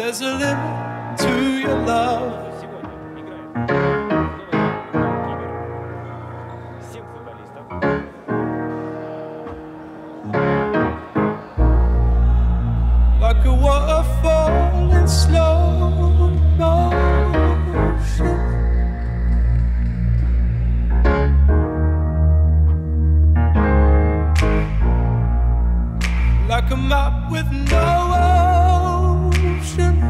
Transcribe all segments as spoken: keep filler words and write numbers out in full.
There's a limit to your love. Like a waterfall in slow motion. Like a map with no ocean.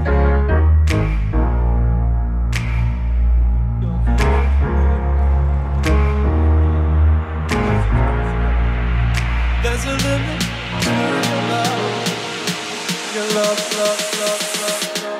There's a limit to your love. Your love, love, love, love, love.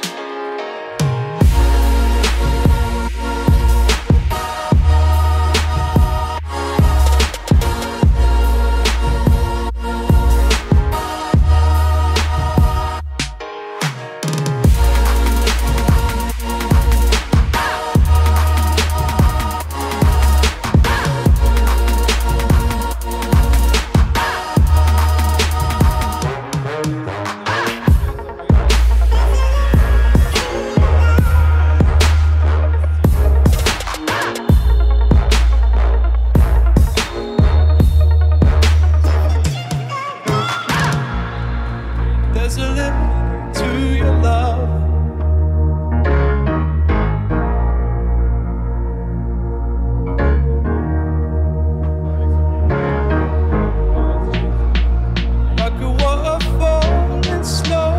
There's a limit to your love. Like a waterfall in slow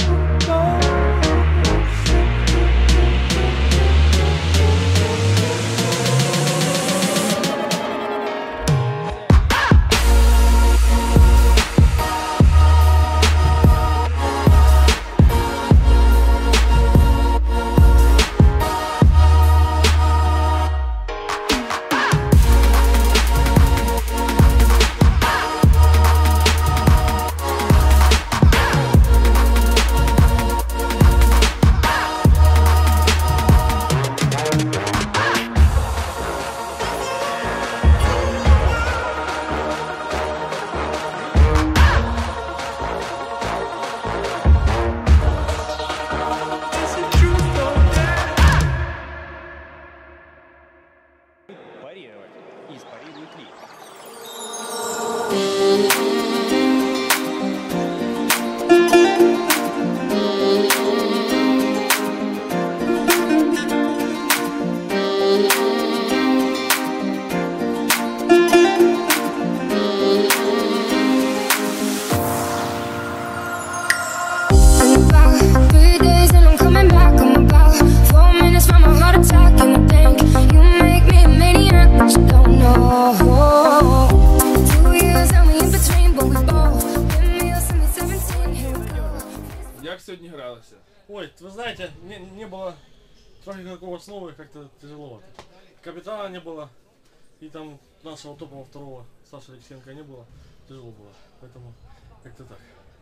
парировать и спарирует ли. Як сьогодні гралося? Ой, вы знаете, не, не было трохи какого слова, как-то тяжело. Капитана не было, и там нашего топового второго, Саши Алексеенко, не было. Тяжело было, поэтому как-то так.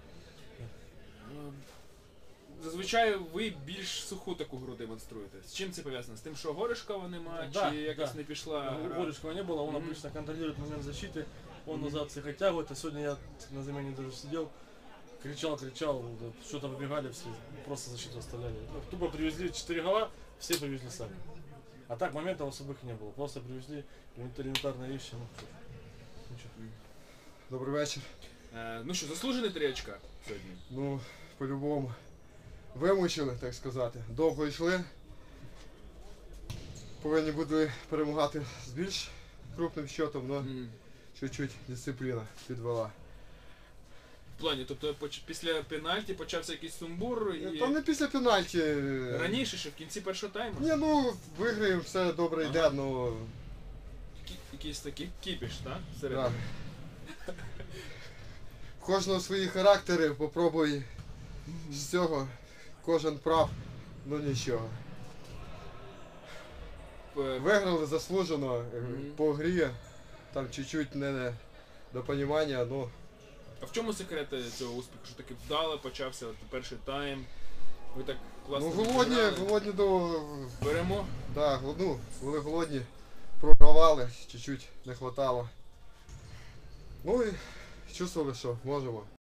Зазвичай ви більш суху таку гру демонструєте. З чим це пов'язано? З тим, що Горішкова нема, Да, чи якось да. не пішла гра? Горішкова не было, он Мгм. обычно контролирует момент защиты, он назад всех оттягивает, а сегодня я на замене даже сидел, кричал, кричал, вот, что-то побегали все, просто защиту оставляли. Ну, тупо привезли четыре гола, все привезли сами. А так моментов особых не было, просто привезли элементарные вещи. Ну, ничего. Добрий вечір. Е, ну що, заслужений три очка сьогодні? Ну, по-любому. Вимучили, так сказати. Довго йшли. Повинні були перемагати з більш крупним счетом, але М. чуть-чуть дисципліна підвела. В плані, тобто поч- після пенальті почався якийсь сумбур і Там не після пенальті. раніше, ще в кінці першого тайму? Ні, ну, виграємо, все добре Ага. йде, ну... Кі- Якийсь такий кіпіш, так? Да. Всередині. В кожного свої характери, попробуй з цього, кожен прав, ну нічого. П- Виграли заслужено, е, Мгм. по грі, там чуть-чуть не до понімання, ну... А в чому секрет цього успіху? Що таки вдало почався от перший тайм? Ви так класно Ну голодні, зіграли? голодні до... Беремо. Да, ну, були голодні, програвали, чуть-чуть не хватало. Ну і чувствували, що можемо.